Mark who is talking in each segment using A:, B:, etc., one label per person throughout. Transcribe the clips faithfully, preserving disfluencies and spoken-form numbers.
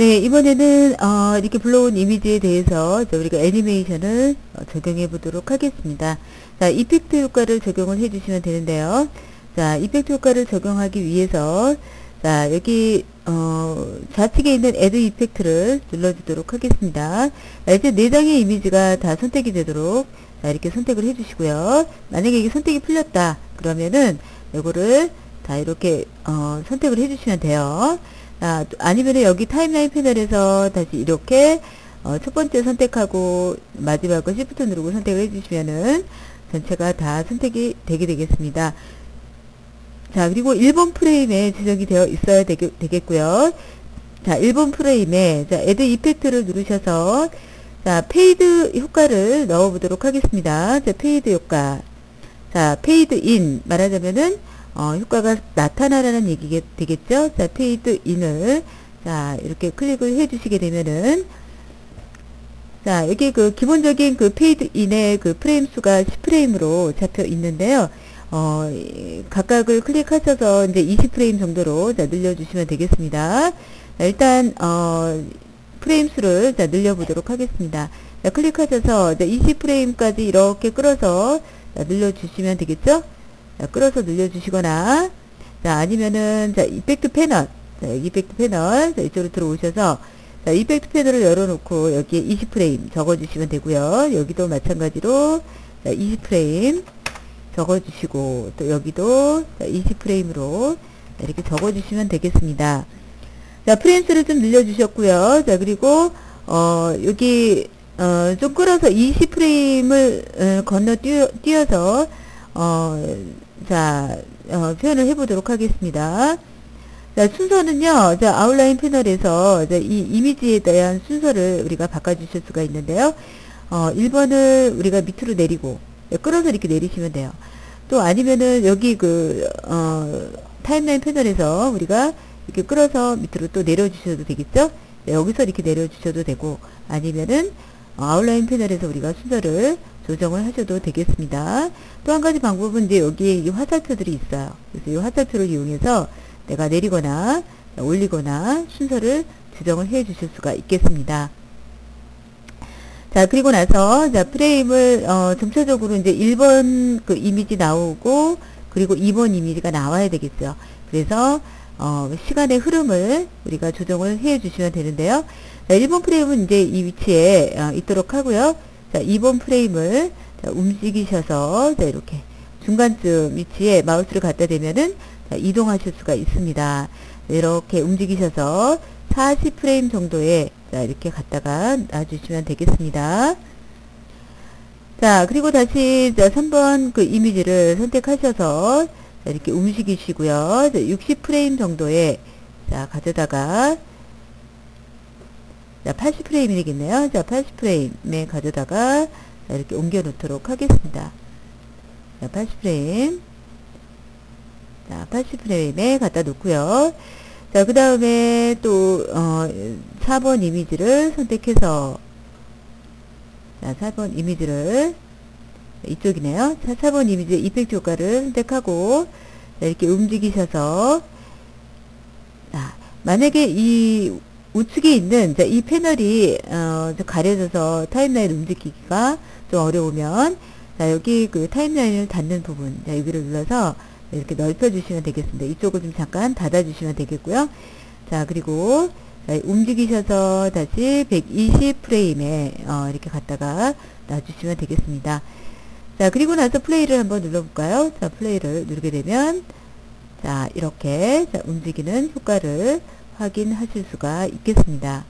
A: 네, 이번에는 어, 이렇게 불러온 이미지에 대해서 이제 우리가 애니메이션을 어, 적용해 보도록 하겠습니다. 자, 이펙트 효과를 적용을 해 주시면 되는데요. 자, 이펙트 효과를 적용하기 위해서 자, 여기 어, 좌측에 있는 Add 이펙트를 눌러주도록 하겠습니다. 자, 이제 네 장의 이미지가 다 선택이 되도록 자, 이렇게 선택을 해 주시고요. 만약에 이게 선택이 풀렸다 그러면은 이거를 다 이렇게 어, 선택을 해 주시면 돼요. 아, 아니면 여기 타임라인 패널에서 다시 이렇게 어, 첫 번째 선택하고 마지막은 시프트 누르고 선택을 해주시면은 전체가 다 선택이 되게 되겠습니다. 자, 그리고 일 번 프레임에 지정이 되어 있어야 되겠, 되겠고요. 자, 일 번 프레임에 자, Add 이펙트를 누르셔서 자, 페이드 효과를 넣어 보도록 하겠습니다. 자, 페이드 효과. 자, 페이드 인 말하자면은 어, 효과가 나타나라는 얘기가 되겠죠? 자, 페이드 인을, 자, 이렇게 클릭을 해 주시게 되면은, 자, 여기 그 기본적인 그 페이드 인의 그 프레임 수가 십 프레임으로 잡혀 있는데요. 어, 각각을 클릭하셔서 이제 이십 프레임 정도로 자, 늘려주시면 되겠습니다. 자, 일단, 어, 프레임 수를 자, 늘려보도록 하겠습니다. 자, 클릭하셔서 자, 이십 프레임까지 이렇게 끌어서 자, 늘려주시면 되겠죠? 자, 끌어서 늘려주시거나, 자, 아니면은, 자, 이펙트 패널, 자, 이펙트 패널, 자, 이쪽으로 들어오셔서, 자, 이펙트 패널을 열어놓고, 여기에 이십 프레임 적어주시면 되고요. 여기도 마찬가지로, 자, 이십 프레임 적어주시고, 또 여기도, 자, 이십 프레임으로, 자, 이렇게 적어주시면 되겠습니다. 자, 프레임 수를 좀 늘려주셨고요. 자, 그리고, 어, 여기, 어, 좀 끌어서 이십 프레임을, 어, 건너 뛰어, 뛰어서, 어, 자, 어, 표현을 해보도록 하겠습니다. 자, 순서는요, 자, 아웃라인 패널에서 자, 이 이미지에 대한 순서를 우리가 바꿔주실 수가 있는데요. 어, 일 번을 우리가 밑으로 내리고, 끌어서 이렇게 내리시면 돼요. 또 아니면은 여기 그, 어, 타임라인 패널에서 우리가 이렇게 끌어서 밑으로 또 내려주셔도 되겠죠? 네, 여기서 이렇게 내려주셔도 되고, 아니면은, 어, 아웃라인 패널에서 우리가 순서를 조정을 하셔도 되겠습니다. 또 한 가지 방법은 이제 여기에 이 화살표들이 있어요. 그래서 이 화살표를 이용해서 내가 내리거나 올리거나 순서를 조정을 해 주실 수가 있겠습니다. 자, 그리고 나서 자, 프레임을 어, 전체적으로 이제 일 번 그 이미지 나오고 그리고 이 번 이미지가 나와야 되겠죠. 그래서 어, 시간의 흐름을 우리가 조정을 해 주시면 되는데요. 자, 일 번 프레임은 이제 이 위치에 어, 있도록 하고요. 자, 이 번 프레임을 자, 움직이셔서 자, 이렇게 중간쯤 위치에 마우스를 갖다 대면은 자, 이동하실 수가 있습니다. 이렇게 움직이셔서 사십 프레임 정도에 자, 이렇게 갖다가 놔주시면 되겠습니다. 자, 그리고 다시 자, 삼 번 그 이미지를 선택하셔서 자, 이렇게 움직이시고요. 자, 육십 프레임 정도에 자, 가져다가 자, 팔십 프레임이겠네요. 자, 팔십 프레임에 가져다가 자, 이렇게 옮겨 놓도록 하겠습니다. 자, 팔십 프레임. 자, 팔십 프레임에 갖다 놓고요. 자, 그 다음에 또, 어, 사 번 이미지를 선택해서, 자, 사 번 이미지를, 이쪽이네요. 자, 사 번 이미지 이펙트 효과를 선택하고, 자, 이렇게 움직이셔서, 자, 만약에 이 우측에 있는 자, 이 패널이 어, 가려져서 타임라인 움직이기가 좀 어려우면 자, 여기 그 타임라인을 닫는 부분 자, 여기를 눌러서 이렇게 넓혀 주시면 되겠습니다. 이쪽을 좀 잠깐 닫아 주시면 되겠고요. 자, 그리고 자, 움직이셔서 다시 백이십 프레임에 어, 이렇게 갖다가 놔주시면 되겠습니다. 자, 그리고 나서 플레이를 한번 눌러볼까요? 자, 플레이를 누르게 되면 자, 이렇게 자, 움직이는 효과를 확인하실 수가 있겠습니다.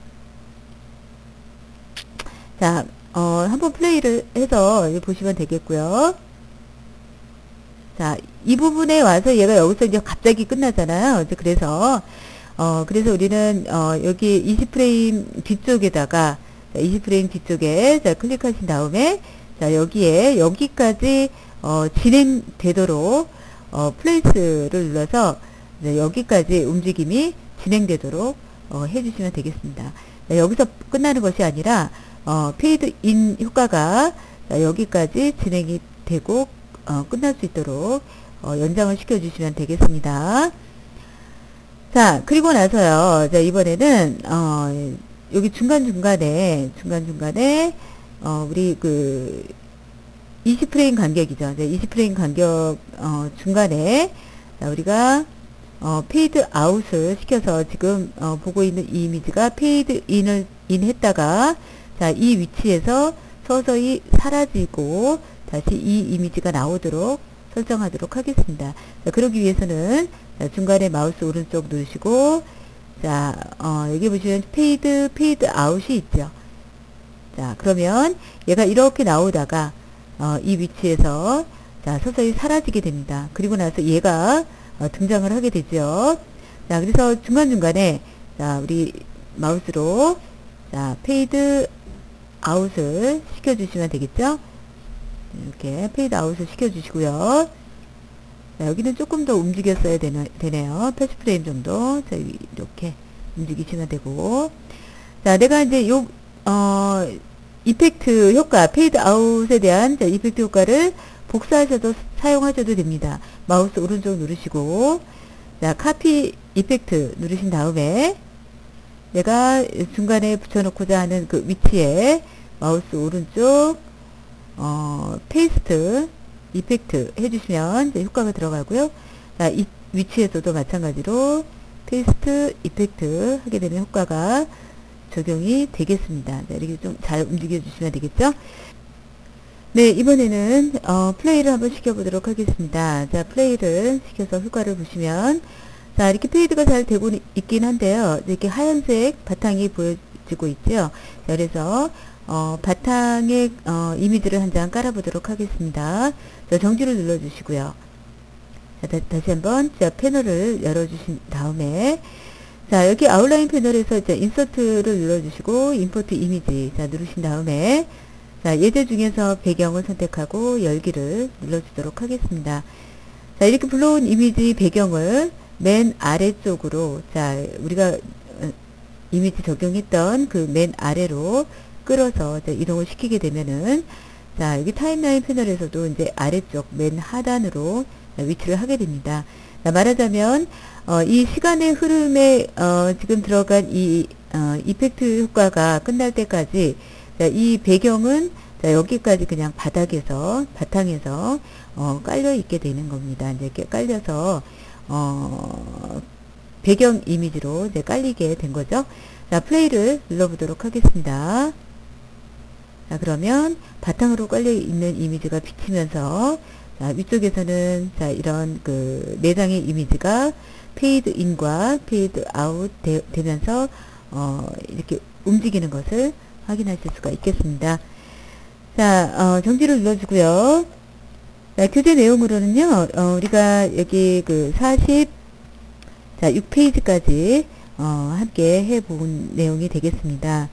A: 자, 어, 한번 플레이를 해서 보시면 되겠고요. 자, 이 부분에 와서 얘가 여기서 이제 갑자기 끝나잖아요. 이제 그래서, 어, 그래서 우리는, 어, 여기 이십 프레임 뒤쪽에다가, 자, 이십 프레임 뒤쪽에, 자, 클릭하신 다음에, 자, 여기에, 여기까지, 어, 진행되도록, 어, 플레이스를 눌러서, 네, 여기까지 움직임이 진행되도록 어, 해주시면 되겠습니다. 자, 여기서 끝나는 것이 아니라 어, 페이드 인 효과가 자, 여기까지 진행이 되고 어, 끝날 수 있도록 어, 연장을 시켜주시면 되겠습니다. 자, 그리고 나서요. 자, 이번에는, 어, 여기 중간중간에, 중간중간에, 어, 우리 그, 이십 프레임 간격이죠. 네, 이십 프레임 간격, 어, 중간에, 자, 우리가, 어, 페이드 아웃을 시켜서 지금, 어, 보고 있는 이 이미지가 페이드 인을, 인 했다가, 자, 이 위치에서 서서히 사라지고, 다시 이 이미지가 나오도록 설정하도록 하겠습니다. 자, 그러기 위해서는, 자, 중간에 마우스 오른쪽 누르시고, 자, 어, 여기 보시면 페이드, 페이드 아웃이 있죠. 자, 그러면 얘가 이렇게 나오다가, 어, 이 위치에서, 자, 서서히 사라지게 됩니다. 그리고 나서 얘가, 어, 등장을 하게 되죠. 자, 그래서 중간중간에, 자, 우리 마우스로, 자, 페이드 아웃을 시켜주시면 되겠죠. 이렇게 페이드 아웃을 시켜주시고요. 자, 여기는 조금 더 움직였어야 되네, 되네요. 팔십 프레임 정도. 자, 이렇게 움직이시면 되고. 자, 내가 이제 요, 어, 이펙트 효과, 페이드 아웃에 대한 자, 이펙트 효과를 복사하셔도, 사용하셔도 됩니다. 마우스 오른쪽 누르시고, 자, 카피 이펙트 누르신 다음에, 내가 중간에 붙여놓고자 하는 그 위치에 마우스 오른쪽, 어, 페이스트, 이펙트 해주시면 이제 효과가 들어가고요. 자, 이 위치에서도 마찬가지로 페이스트, 이펙트 하게 되면 효과가 적용이 되겠습니다. 자, 이렇게 좀 잘 움직여 주시면 되겠죠? 네, 이번에는, 어, 플레이를 한번 시켜보도록 하겠습니다. 자, 플레이를 시켜서 효과를 보시면, 자, 이렇게 페이드가 잘 되고 있긴 한데요. 이렇게 하얀색 바탕이 보여지고 있죠? 자, 그래서, 어, 바탕에, 어, 이미지를 한 장 깔아보도록 하겠습니다. 자, 정지를 눌러주시고요. 자, 다, 다시 한번, 자, 패널을 열어주신 다음에, 자, 여기 아웃라인 패널에서 이제 인서트를 눌러주시고, 임포트 이미지, 자, 누르신 다음에, 자, 예제 중에서 배경을 선택하고, 열기를 눌러주도록 하겠습니다. 자, 이렇게 불러온 이미지 배경을 맨 아래쪽으로, 자, 우리가 이미지 적용했던 그 맨 아래로 끌어서 이제 이동을 시키게 되면은, 자, 여기 타임라인 패널에서도 이제 아래쪽 맨 하단으로 위치를 하게 됩니다. 자, 말하자면, 어, 이 시간의 흐름에, 어, 지금 들어간 이, 어, 이펙트 효과가 끝날 때까지, 자, 이 배경은, 자, 여기까지 그냥 바닥에서, 바탕에서, 어, 깔려 있게 되는 겁니다. 이제 이렇게 깔려서, 어, 배경 이미지로 이제 깔리게 된 거죠. 자, 플레이를 눌러보도록 하겠습니다. 자, 그러면 바탕으로 깔려 있는 이미지가 비치면서, 자, 위쪽에서는, 자, 이런 그 네 장의 이미지가 페이드 인과 페이드 아웃 되, 되면서, 어, 이렇게 움직이는 것을 확인하실 수가 있겠습니다. 자, 어, 정지를 눌러주고요. 자, 교재 내용으로는요, 어, 우리가 여기 그 사십, 자, 육 페이지까지, 어, 함께 해본 내용이 되겠습니다.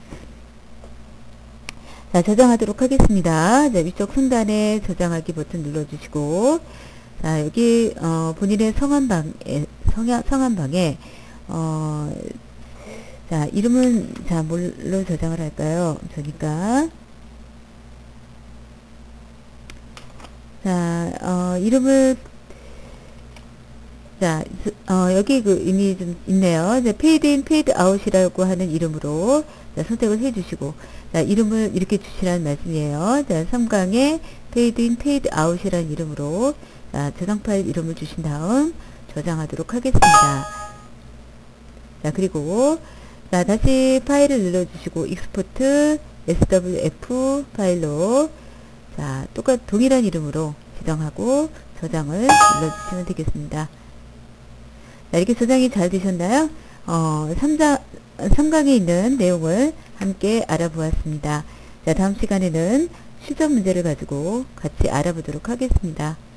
A: 자, 저장하도록 하겠습니다. 자, 위쪽 상단에 저장하기 버튼 눌러주시고, 자, 여기, 어, 본인의 성함방에, 성향, 성함방에, 어, 자, 이름은, 자, 뭘로 저장을 할까요? 저니까, 자, 어, 이름을, 자, 어, 여기 그 이미 좀 있네요. 이제 페이드 인, 페이드 아웃이라고 하는 이름으로, 자, 선택을 해주시고, 자, 이름을 이렇게 주시라는 말씀이에요. 자, 삼 강에 페이드 인, 페이드 아웃이라는 이름으로, 자, 저장 파일 이름을 주신 다음, 저장하도록 하겠습니다. 자, 그리고, 자, 다시 파일을 눌러주시고, 익스포트, 에스더블유에프 파일로, 자, 똑같, 동일한 이름으로 지정하고, 저장을 눌러주시면 되겠습니다. 자, 이렇게 저장이 잘 되셨나요? 어, 삼 장, 삼 강에 있는 내용을 함께 알아보았습니다. 자, 다음 시간에는 실전 문제를 가지고 같이 알아보도록 하겠습니다.